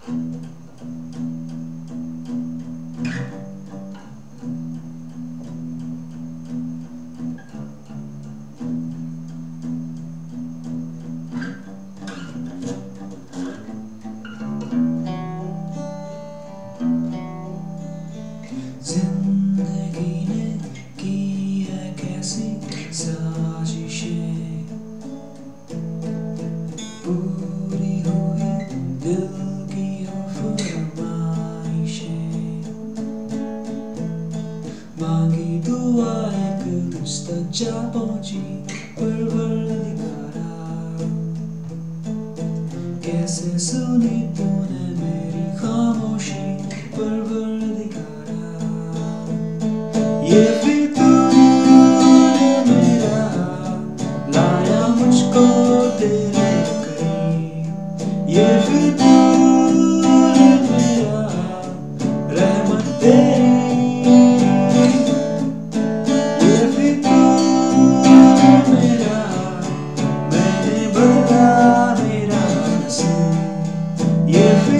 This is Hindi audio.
जिंदगी ने की है कैसी साजिशें, पूरी हुई दिल की हो फरमाइशें, मांगी दुआ एक तुझ तक जा पहुंची परवरदिगारा, कैसे सुनी तूने मेरी खामोशी परवरदिगारा। ये फितूर मेरा लाया मुझको तेरे करीब, ये फितूर मेरा रहमत तेरी, ये फितूर मेरा मैंने बदला मेरा नसीब, ये